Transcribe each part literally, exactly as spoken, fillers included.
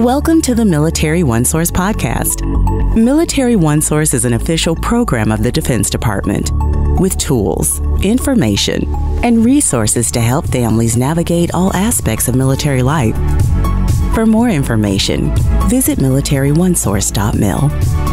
Welcome to the Military OneSource podcast. Military OneSource is an official program of the Defense Department with tools, information, and resources to help families navigate all aspects of military life. For more information, visit Military One Source dot mil.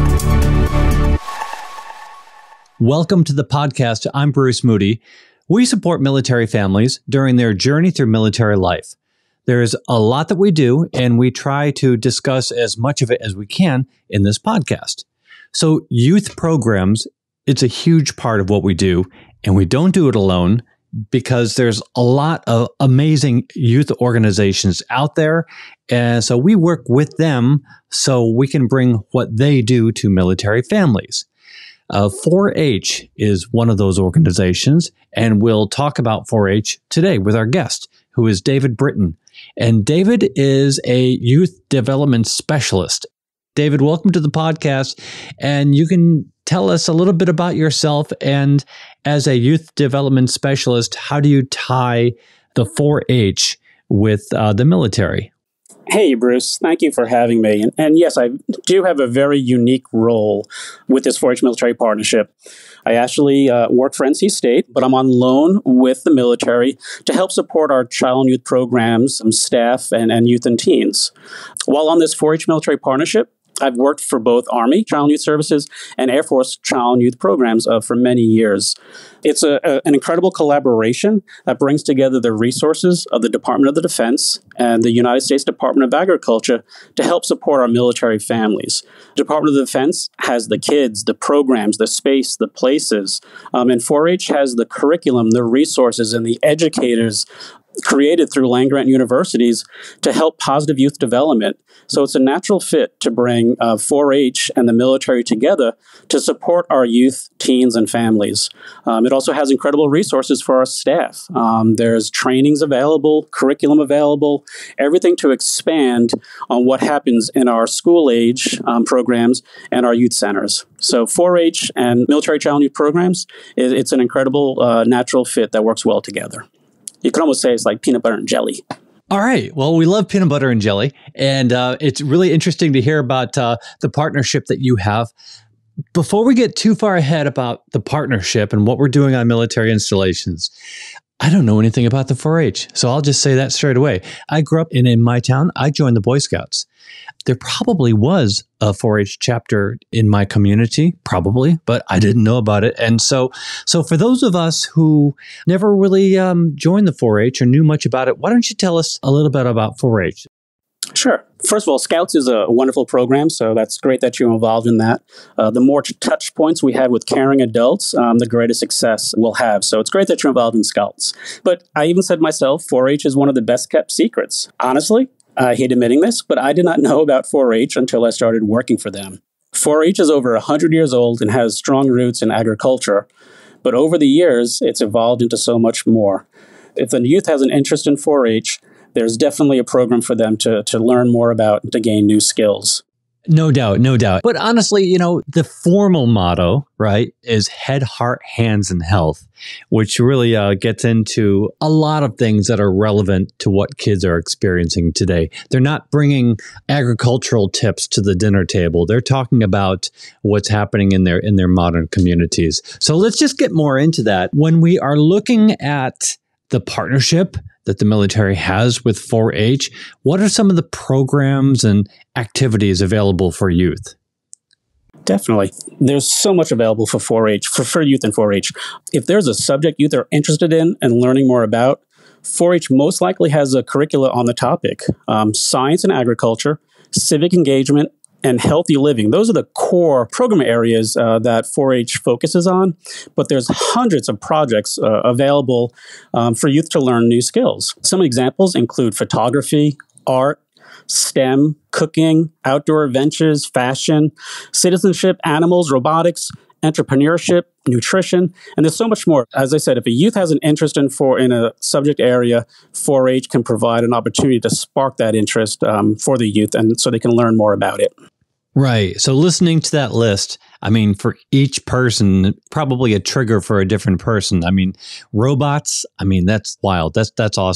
Welcome to the podcast. I'm Bruce Moody. We support military families during their journey through military life. There's a lot that we do, and we try to discuss as much of it as we can in this podcast. So youth programs, it's a huge part of what we do, and we don't do it alone because there's a lot of amazing youth organizations out there. And so we work with them so we can bring what they do to military families. Uh, four H is one of those organizations, and we'll talk about four H today with our guest, who is David Brittain. And David is a youth development specialist. David, welcome to the podcast. And you can tell us a little bit about yourself. And as a youth development specialist, how do you tie the four H with uh, the military? Hey, Bruce. Thank you for having me. And, and yes, I do have a very unique role with this four H military partnership. I actually uh, work for N C State, but I'm on loan with the military to help support our child and youth programs, um, staff, and, and youth and teens. While on this four H military partnership, I've worked for both Army Child and Youth Services and Air Force Child and Youth programs uh, for many years. It's a, a, an incredible collaboration that brings together the resources of the Department of the Defense and the United States Department of Agriculture to help support our military families. The Department of Defense has the kids, the programs, the space, the places, um, and four H has the curriculum, the resources, and the educators created through land-grant universities to help positive youth development. So it's a natural fit to bring uh, four H and the military together to support our youth, teens, and families. Um, it also has incredible resources for our staff. Um, there's trainings available, curriculum available, everything to expand on what happens in our school-age um, programs and our youth centers. So four H and military child and youth programs, it, it's an incredible uh, natural fit that works well together. You can almost say it's like peanut butter and jelly. All right. Well, we love peanut butter and jelly. And uh, it's really interesting to hear about uh, the partnership that you have. Before we get too far ahead about the partnership and what we're doing on military installations, I don't know anything about the four H. So I'll just say that straight away. I grew up in, in my town. I joined the Boy Scouts. There probably was a four H chapter in my community, probably, but I didn't know about it. And so so for those of us who never really um, joined the four H or knew much about it, why don't you tell us a little bit about four H? Sure. First of all, Scouts is a wonderful program, so that's great that you're involved in that. Uh, the more touch points we have with caring adults, um, the greater success we'll have. So it's great that you're involved in Scouts. But I even said myself, four H is one of the best kept secrets. Honestly, I hate admitting this, but I did not know about four H until I started working for them. four H is over one hundred years old and has strong roots in agriculture. But over the years, it's evolved into so much more. If the youth has an interest in four H, there's definitely a program for them to, to learn more about, to gain new skills. No doubt, no doubt. But honestly, you know, the formal motto, right, is head, heart, hands, and health, which really uh, gets into a lot of things that are relevant to what kids are experiencing today. They're not bringing agricultural tips to the dinner table. They're talking about what's happening in their in their modern communities. So let's just get more into that. When we are looking at the partnership that the military has with four H, what are some of the programs and activities available for youth? Definitely. There's so much available for four H, for, for youth and four H. If there's a subject youth are interested in and learning more about, four H most likely has a curricula on the topic. Um, science and agriculture, civic engagement, and healthy living. Those are the core program areas uh, that four H focuses on, but there's hundreds of projects uh, available um, for youth to learn new skills. Some examples include photography, art, STEM, cooking, outdoor adventures, fashion, citizenship, animals, robotics, entrepreneurship, nutrition, and there's so much more. As I said, if a youth has an interest in for in a subject area, four H can provide an opportunity to spark that interest um, for the youth, and so they can learn more about it. Right. So listening to that list, I mean, for each person, probably a trigger for a different person. I mean, robots, I mean, that's wild. That's that's awesome.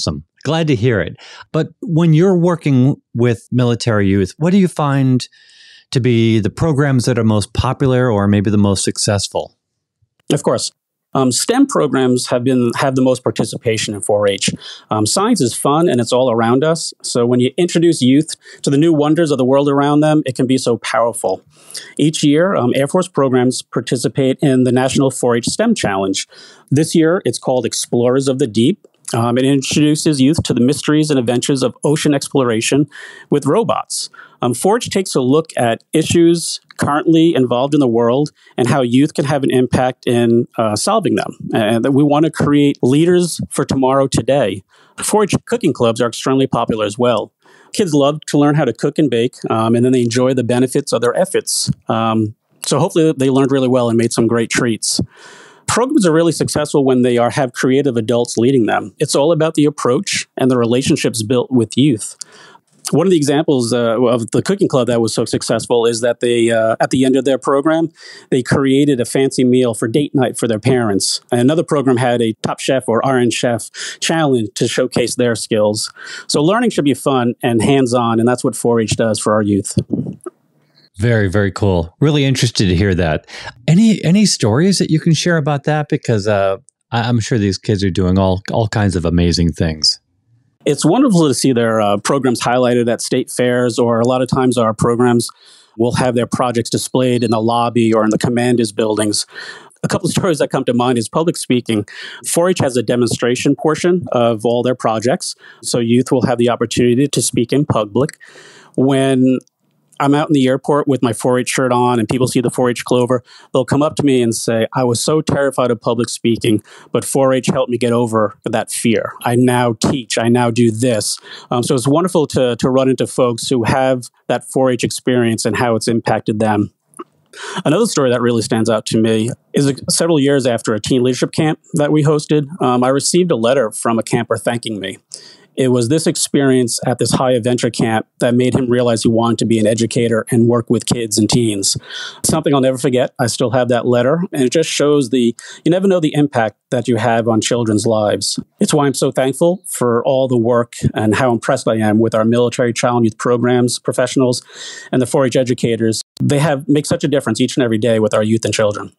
Glad to hear it. But when you're working with military youth, what do you find to be the programs that are most popular or maybe the most successful? Of course. Um, STEM programs have been have the most participation in four H. Um, science is fun and it's all around us. So when you introduce youth to the new wonders of the world around them, it can be so powerful. Each year, um, Air Force programs participate in the National four H STEM Challenge. This year, it's called Explorers of the Deep. Um, it introduces youth to the mysteries and adventures of ocean exploration with robots. Um, four H takes a look at issues currently involved in the world and how youth can have an impact in uh, solving them. And that we want to create leaders for tomorrow today. four H cooking clubs are extremely popular as well. Kids love to learn how to cook and bake, um, and then they enjoy the benefits of their efforts. Um, so hopefully they learned really well and made some great treats. Programs are really successful when they are have creative adults leading them. It's all about the approach and the relationships built with youth. One of the examples uh, of the cooking club that was so successful is that they, uh, at the end of their program, they created a fancy meal for date night for their parents. And another program had a Top Chef or Iron Chef challenge to showcase their skills. So learning should be fun and hands-on, and that's what four H does for our youth. Very, very cool. Really interested to hear that. Any any stories that you can share about that? Because uh, I'm sure these kids are doing all all kinds of amazing things. It's wonderful to see their uh, programs highlighted at state fairs, or a lot of times our programs will have their projects displayed in the lobby or in the commanders' buildings. A couple of stories that come to mind is public speaking. four H has a demonstration portion of all their projects, so youth will have the opportunity to speak in public. When I'm out in the airport with my four H shirt on and people see the four H clover, they'll come up to me and say, I was so terrified of public speaking, but four H helped me get over that fear. I now teach. I now do this. Um, so it's wonderful to, to run into folks who have that four H experience and how it's impacted them. Another story that really stands out to me is several years after a teen leadership camp that we hosted, um, I received a letter from a camper thanking me. It was this experience at this high adventure camp that made him realize he wanted to be an educator and work with kids and teens. Something I'll never forget. I still have that letter, and it just shows the, you never know the impact that you have on children's lives. It's why I'm so thankful for all the work and how impressed I am with our military child and youth programs, professionals, and the four H educators. They have make such a difference each and every day with our youth and children.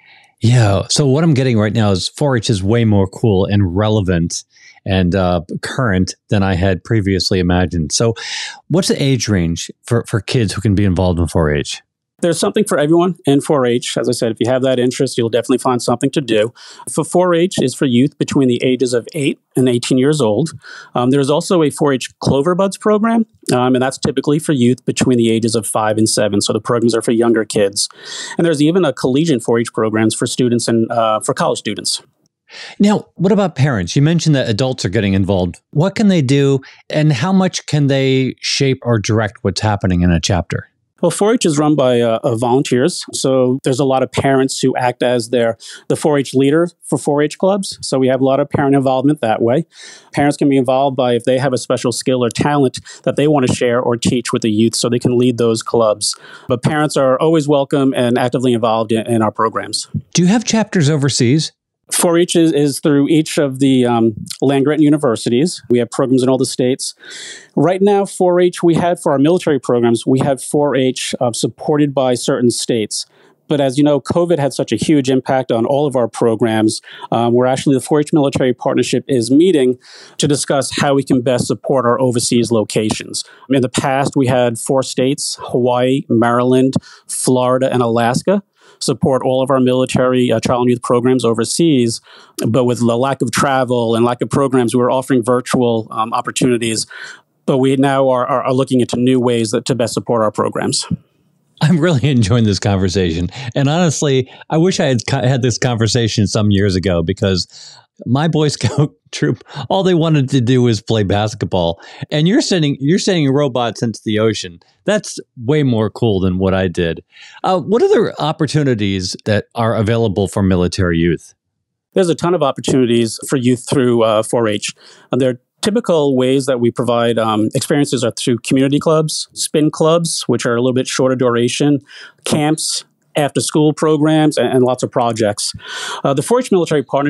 Yeah. So what I'm getting right now is four H is way more cool and relevant and uh, current than I had previously imagined. So what's the age range for, for kids who can be involved in four H? There's something for everyone in four H. As I said, if you have that interest, you'll definitely find something to do. For four H is for youth between the ages of eight and eighteen years old. Um, there's also a four H Clover Buds program, um, and that's typically for youth between the ages of five and seven. So the programs are for younger kids. And there's even a collegiate four H programs for students and uh, for college students. Now, what about parents? You mentioned that adults are getting involved. What can they do, and how much can they shape or direct what's happening in a chapter? Well, four H is run by uh, uh, volunteers, so there's a lot of parents who act as their the four H leader for four H clubs, so we have a lot of parent involvement that way. Parents can be involved by if they have a special skill or talent that they want to share or teach with the youth so they can lead those clubs. But parents are always welcome and actively involved in, in our programs. Do you have chapters overseas? four H is, is through each of the um, land-grant universities. We have programs in all the states. Right now, four H, we had for our military programs, we have four H uh, supported by certain states. But as you know, COVID had such a huge impact on all of our programs. Um, where actually the four H Military Partnership is meeting to discuss how we can best support our overseas locations. In the past, we had four states, Hawaii, Maryland, Florida, and Alaska, support all of our military uh, child and youth programs overseas. But with the lack of travel and lack of programs, we were offering virtual um, opportunities. But we now are, are, are looking into new ways that, to best support our programs. I'm really enjoying this conversation. And honestly, I wish I had had this conversation some years ago, because my Boy Scout troop, all they wanted to do was play basketball. And you're sending you're sending robots into the ocean. That's way more cool than what I did. Uh, what other opportunities that are available for military youth? There's a ton of opportunities for youth through uh, four H. And there are typical ways that we provide um, experiences are through community clubs, spin clubs, which are a little bit shorter duration, camps, after-school programs, and, and lots of projects. Uh, the four H Military Partnership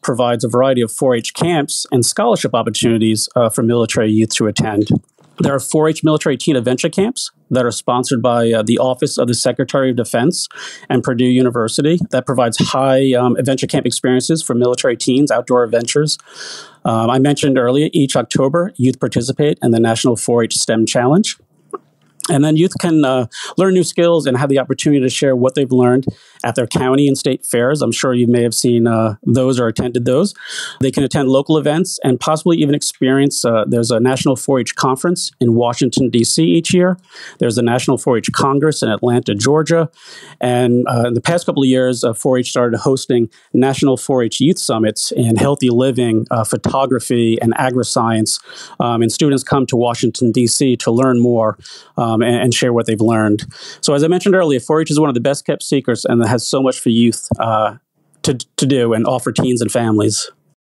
provides a variety of four H camps and scholarship opportunities uh, for military youth to attend. There are four H military teen adventure camps that are sponsored by uh, the Office of the Secretary of Defense and Purdue University that provides high um, adventure camp experiences for military teens, outdoor adventures. Um, I mentioned earlier, each October, youth participate in the National four H STEM Challenge. And then youth can uh, learn new skills and have the opportunity to share what they've learned at their county and state fairs. I'm sure you may have seen uh, those or attended those. They can attend local events and possibly even experience, uh, there's a National four H Conference in Washington, D C each year. There's a National four H Congress in Atlanta, Georgia. And uh, in the past couple of years, uh, four H started hosting National four H Youth Summits in healthy living, uh, photography, and agri-science. Um, and students come to Washington, D C to learn more um, and, and share what they've learned. So as I mentioned earlier, four H is one of the best kept secrets and has so much for youth uh, to, to do and offer teens and families.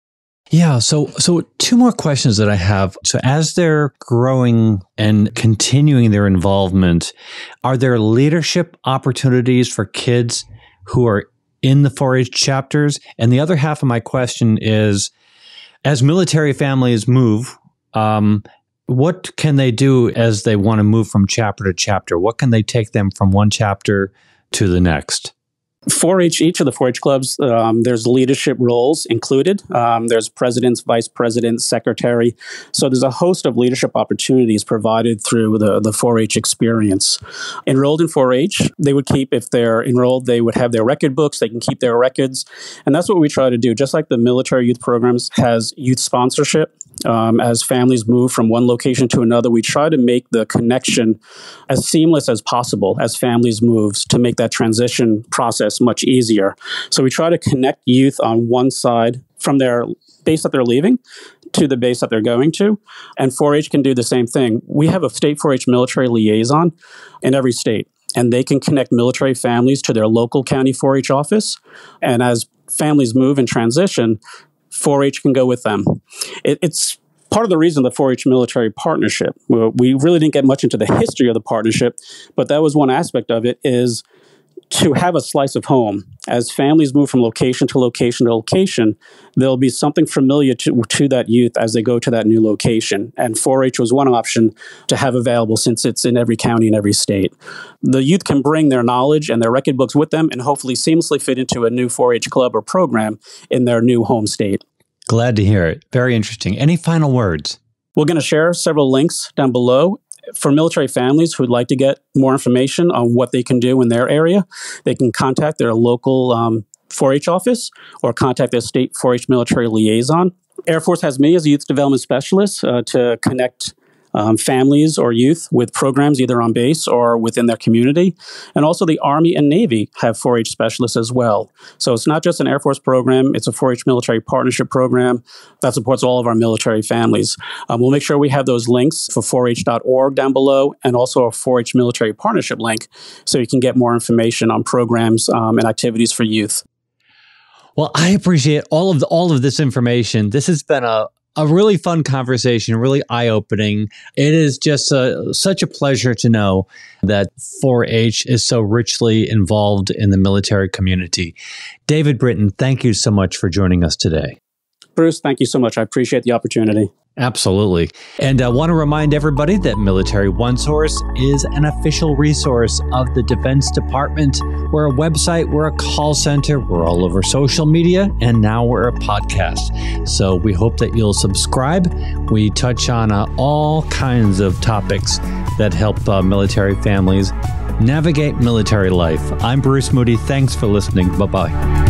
Yeah. So, so two more questions that I have. So as they're growing and continuing their involvement, are there leadership opportunities for kids who are in the four H chapters? And the other half of my question is, as military families move, um, what can they do as they want to move from chapter to chapter? What can they take them from one chapter to the next? four H, each of the four H clubs, um, there's leadership roles included. Um, there's presidents, vice presidents, secretary. So there's a host of leadership opportunities provided through the, the four H experience. Enrolled in four H, they would keep, if they're enrolled, they would have their record books. They can keep their records. And that's what we try to do. Just like the military youth programs has youth sponsorship, Um, as families move from one location to another, we try to make the connection as seamless as possible as families move to make that transition process much easier. So we try to connect youth on one side from their base that they're leaving to the base that they're going to. And four H can do the same thing. We have a state four H military liaison in every state, and they can connect military families to their local county four H office. And as families move and transition, four H can go with them. It, it's part of the reason the four H military partnership. We really didn't get much into the history of the partnership, but that was one aspect of it, is to have a slice of home. As families move from location to location to location, there'll be something familiar to, to that youth as they go to that new location. And four H was one option to have available since it's in every county and every state. The youth can bring their knowledge and their record books with them and hopefully seamlessly fit into a new four H club or program in their new home state. Glad to hear it. Very interesting. Any final words? We're going to share several links down below. For military families who'd like to get more information on what they can do in their area, they can contact their local um, four H office or contact their state four H military liaison. Air Force has me as a youth development specialist uh, to connect um, families or youth with programs either on base or within their community. And also the Army and Navy have four H specialists as well. So it's not just an Air Force program, it's a four H military partnership program that supports all of our military families. Um, we'll make sure we have those links for four H dot org down below and also a four H military partnership link so you can get more information on programs um, and activities for youth. Well, I appreciate all of the, all of this information. This has been a A really fun conversation, really eye-opening. It is just a, such a pleasure to know that four H is so richly involved in the military community. David Brittain, thank you so much for joining us today. Bruce, thank you so much. I appreciate the opportunity. Absolutely. And I want to remind everybody that Military OneSource is an official resource of the Defense Department. We're a website, we're a call center, we're all over social media, and now we're a podcast. So we hope that you'll subscribe. We touch on uh, all kinds of topics that help uh, military families navigate military life. I'm Bruce Moody. Thanks for listening. Bye-bye.